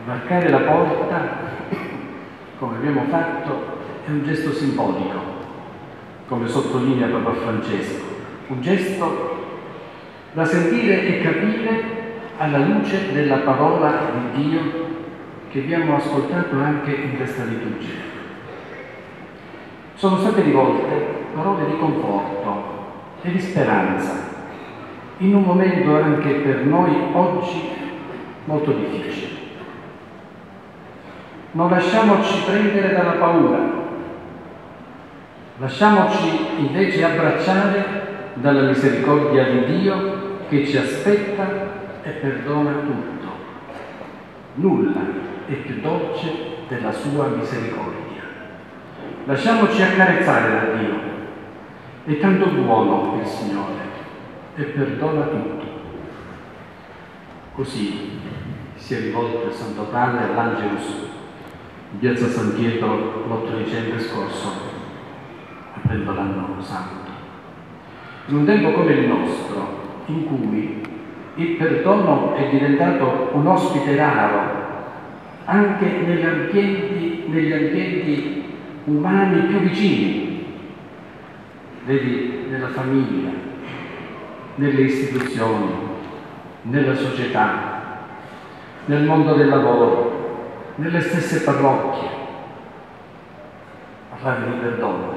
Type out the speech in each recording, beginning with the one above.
varcare la porta, come abbiamo fatto, è un gesto simbolico, come sottolinea Papa Francesco, un gesto da sentire e capire alla luce della parola di Dio che abbiamo ascoltato anche in questa liturgia. Sono state rivolte parole di conforto e di speranza in un momento anche per noi oggi molto difficile. Non lasciamoci prendere dalla paura, lasciamoci invece abbracciare dalla misericordia di Dio che ci aspetta e perdona tutto. Nulla è più dolce della sua misericordia. Lasciamoci accarezzare da Dio. È tanto buono il Signore e perdona tutto. Così si è rivolto il Santo Padre all'Angelus in piazza San Pietro l'8 dicembre scorso, aprendo l'anno santo. In un tempo come il nostro, in cui il perdono è diventato un ospite raro anche negli ambienti umani più vicini, vedi, nella famiglia, nelle istituzioni, nella società, nel mondo del lavoro, nelle stesse parrocchie. Parlare di perdono.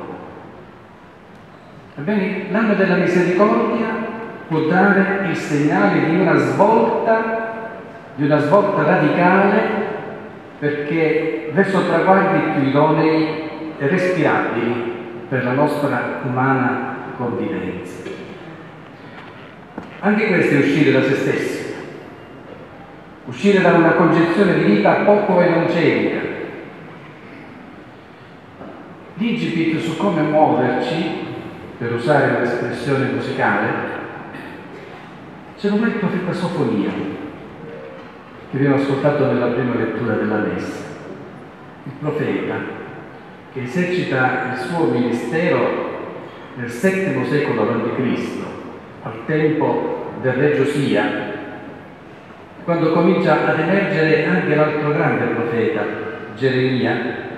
Ebbene, l'anno della misericordia può dare il segnale di una svolta radicale, perché verso traguardi più idonei e respirabili per la nostra umana convivenza. Anche questo è uscire da se stessi, uscire da una concezione di vita poco evangelica. L'incipit su come muoverci, per usare un'espressione musicale, ce lo mette questa sofonia che abbiamo ascoltato nella prima lettura della Messa. Il profeta che esercita il suo ministero nel VII secolo a.C., al tempo del re Giosia, quando comincia ad emergere anche l'altro grande profeta, Geremia.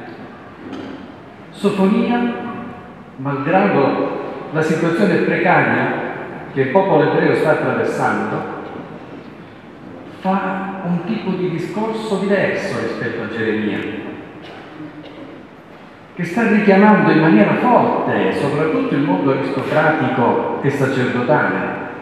Sofonia, malgrado la situazione precaria che il popolo ebreo sta attraversando, fa un tipo di discorso diverso rispetto a Geremia, che sta richiamando in maniera forte soprattutto il mondo aristocratico e sacerdotale.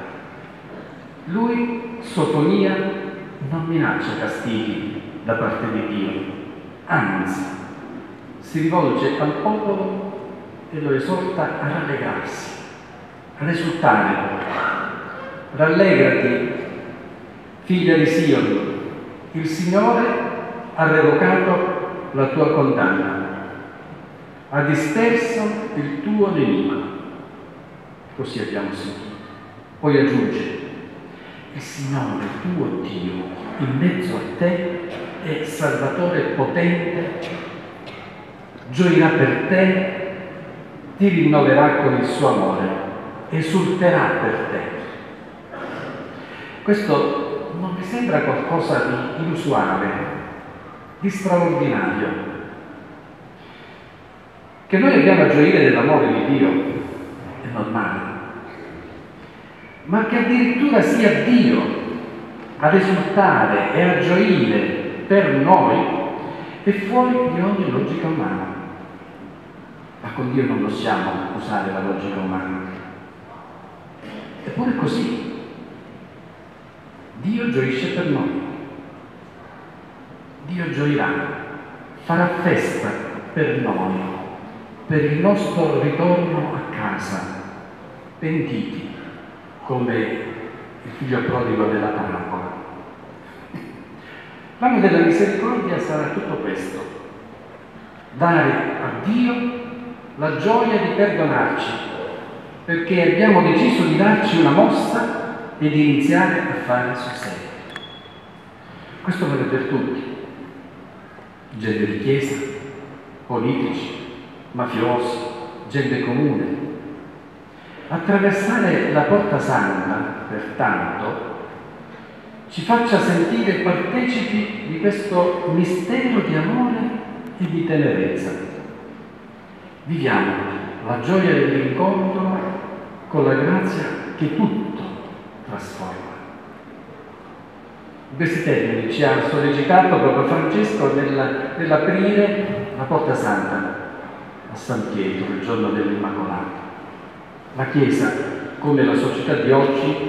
Lui, Sofonia, non minaccia castighi da parte di Dio, anzi si rivolge al popolo e lo esorta a rallegrarsi, ad esultare. Rallegrati, figlia di Sion, il Signore ha revocato la tua condanna, ha disperso il tuo nemico. Così abbiamo sentito. Poi aggiunge: il Signore tuo Dio in mezzo a te è Salvatore potente, gioirà per te, ti rinnoverà con il suo amore, esulterà per te. Questo non vi sembra qualcosa di inusuale, di straordinario? Che noi abbiamo a gioire dell'amore di Dio, è normale, ma che addirittura sia Dio ad esultare e a gioire per noi è fuori di ogni logica umana. Ma con Dio non possiamo usare la logica umana. Eppure è così. Dio gioisce per noi. Dio gioirà, farà festa per noi, per il nostro ritorno a casa, pentiti, come il figlio prodigo della parabola. L'anno della misericordia sarà tutto questo: dare a Dio la gioia di perdonarci, perché abbiamo deciso di darci una mossa e di iniziare a fare sul serio. Questo vale per tutti: gente di chiesa, politici, mafiosi, gente comune. Attraversare la porta santa, pertanto, ci faccia sentire partecipi di questo mistero di amore e di tenerezza. Viviamo la gioia dell'incontro con la grazia che tutto trasforma. In questi termini ci ha sollecitato Papa Francesco nell'aprire la Porta Santa a San Pietro, il giorno dell'Immacolata. La Chiesa, come la società di oggi,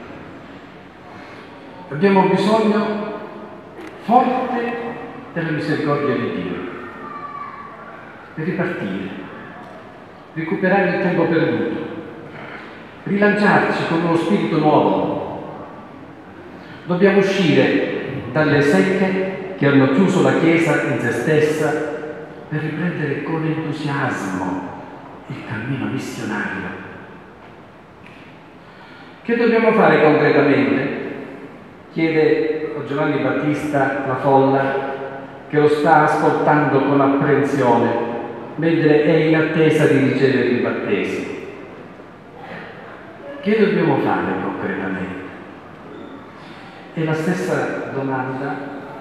abbiamo bisogno forte della misericordia di Dio per ripartire, recuperare il tempo perduto, rilanciarci con uno spirito nuovo. Dobbiamo uscire dalle secche che hanno chiuso la Chiesa in se stessa per riprendere con entusiasmo il cammino missionario. Che dobbiamo fare concretamente? Chiede a Giovanni Battista la folla che lo sta ascoltando con apprensione mentre è in attesa di ricevere il battesimo. Che dobbiamo fare concretamente? È la stessa domanda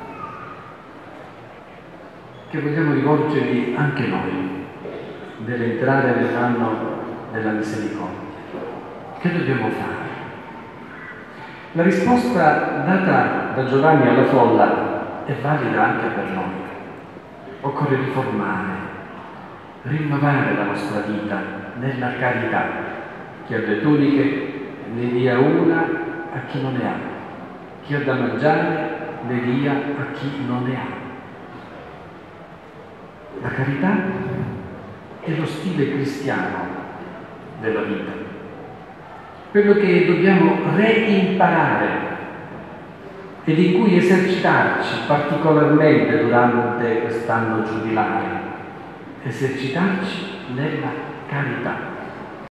che vogliamo rivolgergli anche noi nell'entrare nell'anno della misericordia. Che dobbiamo fare? La risposta data da Giovanni alla folla è valida anche per noi. Occorre riformare, rinnovare la nostra vita nella carità. Chi ha 2 tuniche ne dia una a chi non ne ha. Chi ha da mangiare ne dia a chi non ne ha. La carità è lo stile cristiano della vita, quello che dobbiamo reimparare ed in cui esercitarci particolarmente durante quest'anno giubilare, esercitarci nella carità.